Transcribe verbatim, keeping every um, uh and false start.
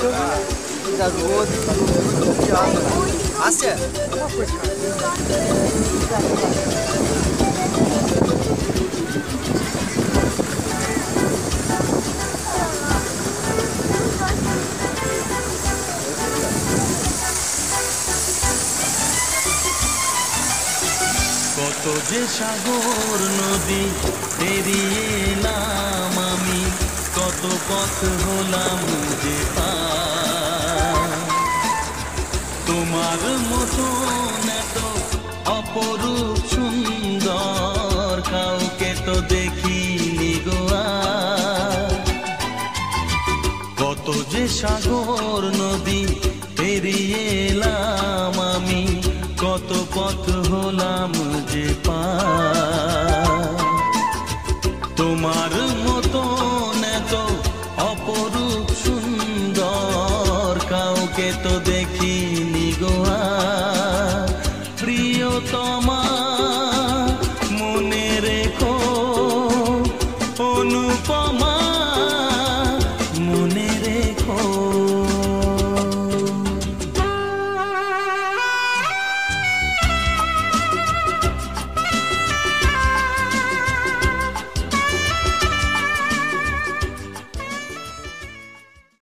আসছে কত যে সাগর নদী পেরিয়ে এলাম আমি, কত পথ হলাম যে পার। তোমার মতন এত অপরূপ সুন্দর কাউকে তো দেখিনি গো আর। কত যে সাগর নদী পেরিয়ে এলাম আমি, কত পথ